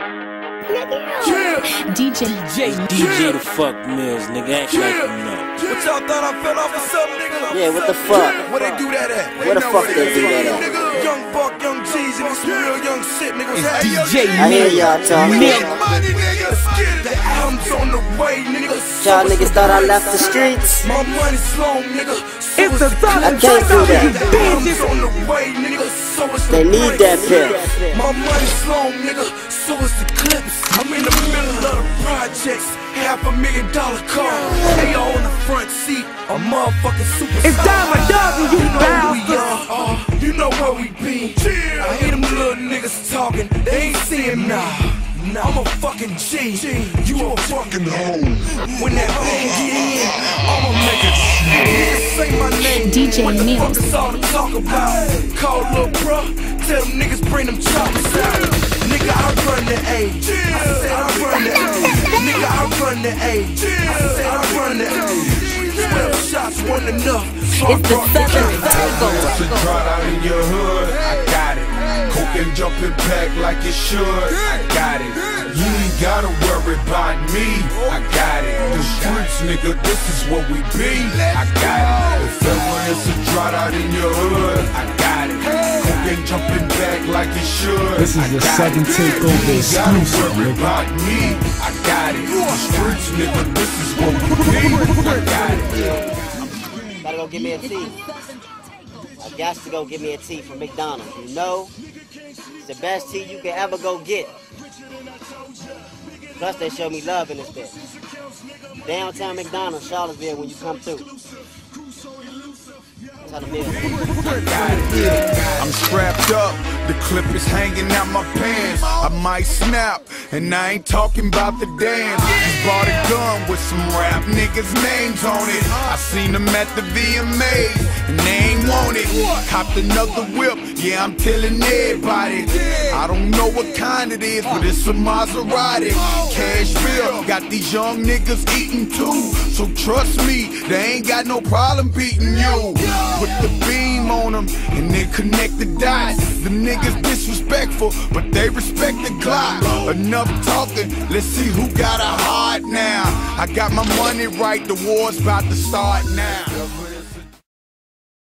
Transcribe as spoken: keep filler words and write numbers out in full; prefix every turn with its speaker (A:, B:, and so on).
A: Yeah. D J,
B: D J, D J the fuck Mills, nigga, act like you know.
C: What y'all thought I fell off or something, nigga?
D: Yeah, what the fuck?
C: Where they do that at?
D: Where the fuck they do that at?
C: Nigga, young buck, young G's, and this real young shit, nigga.
B: It's D J
D: I hear y'all talking.
C: Money, nigga. The album's on the way, nigga.
D: Y'all niggas thought I left the streets?
C: My money's long, nigga.
A: it's the
D: I
A: Southern
D: can't do that.
C: The album's on the way, nigga. So it's
D: They
C: the
D: need
C: bricks.
D: that pill.
C: My money's long, nigga. So it's the clips. I'm in the middle of the projects. Half a million dollar car. A O on the front seat. A motherfucking superstar.
A: It's Dime a Dozen, you
C: You know who we
A: bastard.
C: are. Uh, you know where we be. I hear them little niggas talking. They ain't seeing nah. Nah, I'm a fucking G. You a fucking hoe. When that bang get in, I'ma make it. Niggas say my name.
A: D J
C: what the
A: Mills.
C: fuck is all the talk about? Call lil' bruh. Tell them niggas bring them choppers out. Nigga, I run the A. I said I run the A. Nigga, I run the A. I said I run the A. Twelve shots wasn't enough. So I
A: It's the
C: brought
A: Southern
C: the
A: Takeover.
E: To trot out in your hood, I got it. Coke and jumping back like it should, I got it. You ain't gotta worry about me, I got it. The streets, nigga, this is what we be, I got it. If ever it's a trot out in your hood, I got it. Coke and jumping back like it should.
F: This is
E: I
F: the
E: got
F: Southern
E: it.
F: Takeover
E: You ain't gotta
F: exclusive,
E: worry
F: nigga.
E: about me, I got it. The streets, nigga, this is what we be, I got it.
D: Gotta go get me a tea. I got to go get me a tea from McDonald's. You know, it's the best tea you can ever go get. Plus, they show me love in this bitch. Downtown McDonald's, Charlottesville, when you come through. Tell them this.
E: I'm strapped up, the clip is hanging out my pants. I might snap, and I ain't talking about the dance. Just bought a gun with some rap niggas' names on it. I seen them at the V M As, and they ain't want it. Copped another whip, yeah, I'm telling everybody. I don't know what kind it is, but it's a Maserati. Cashville, got these young niggas eating too. So trust me, they ain't got no problem beating you. Put the beam on them, and then connect the dots. The niggas disrespectful, but they respect the Glock. Enough talking, let's see who got a heart now. I got my money right, the war's about to start now.